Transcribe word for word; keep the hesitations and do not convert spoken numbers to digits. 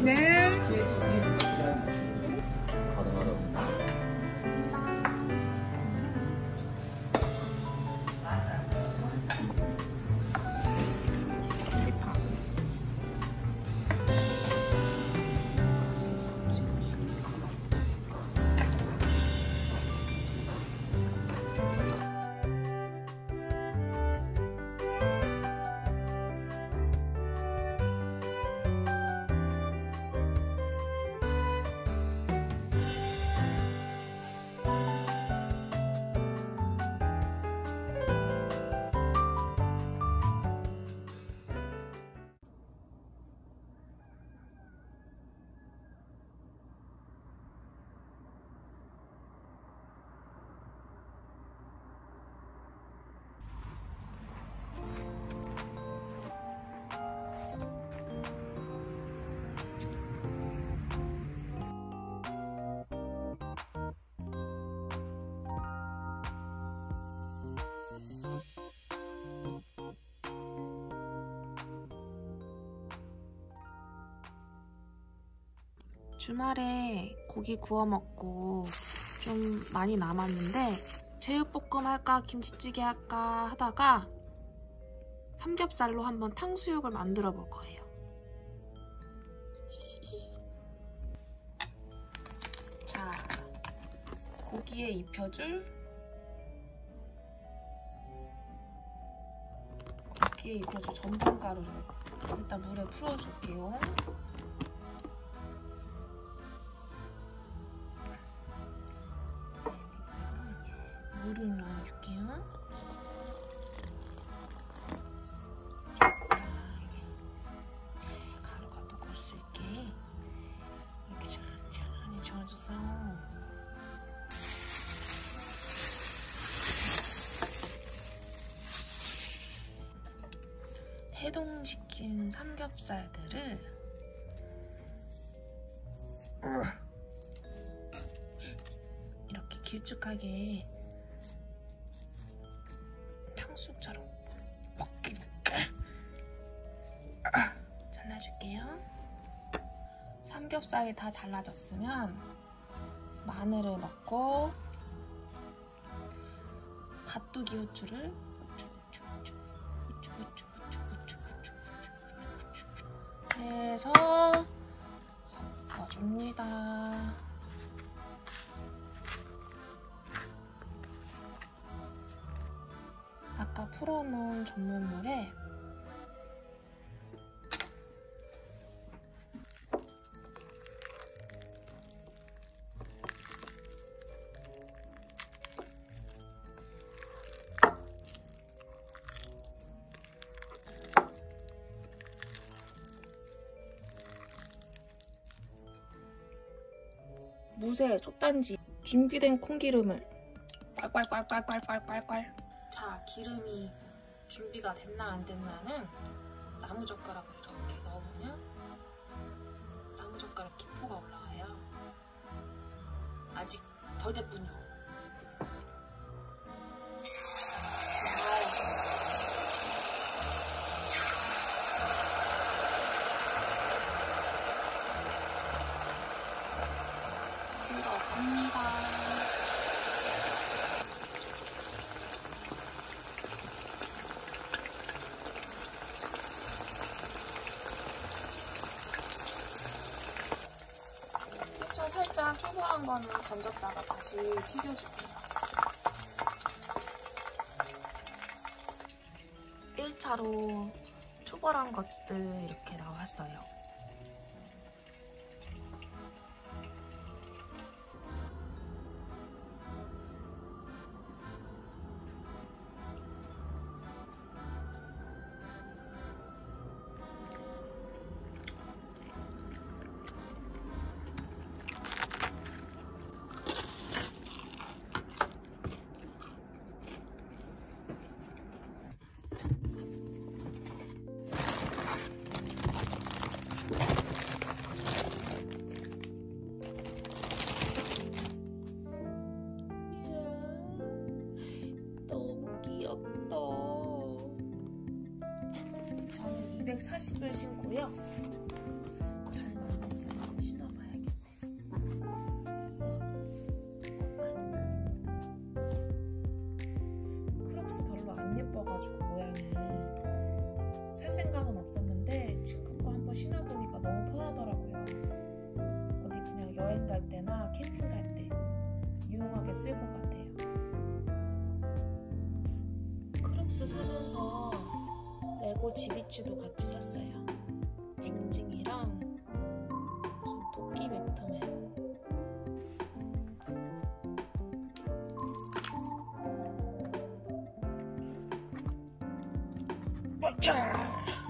네. 가능하다고. 주말에 고기 구워 먹고 좀 많이 남았는데 제육볶음 할까 김치찌개 할까 하다가 삼겹살로 한번 탕수육을 만들어 볼 거예요. 자, 고기에 입혀줄 고기에 입혀줄 전분가루를 일단 물에 풀어줄게요. 물을 넣어줄게요. 가루가 녹을 수 있게 이렇게 천천히 저어줘서 해동시킨 삼겹살들을 이렇게 길쭉하게 탕수육처럼 먹기니까 잘라줄게요. 삼겹살이 다 잘라졌으면 마늘을 넣고 갓두기 후추를 해서 섞어줍니다. 아까 풀어놓은 전분물에 무쇠 솥단지 준비된 콩기름을 콸콸콸콸콸콸콸. 자, 기름이 준비가 됐나 안 됐나는 나무젓가락으로 이렇게 넣어보면 나무젓가락 기포가 올라와요. 아직 덜 됐군요. 들어갑니다. 살짝 초벌한 거는 던졌다가 다시 튀겨줄게요. 일 차로 초벌한 것들 이렇게 나왔어요. 이백사십을 신고요. 잘 맞는지 예뻐가지고 모양이 살 생각은 없었는데 친구 거 한번 신어보니까 너무 편하더라고요. 어디 그냥 여행 갈 때나 캠핑 갈 때 유용하게 쓸 것 같아요. 크록스 사면서 레고 지비치도 같이 샀어요. 징징이랑 무슨 토끼 배트맨. 자,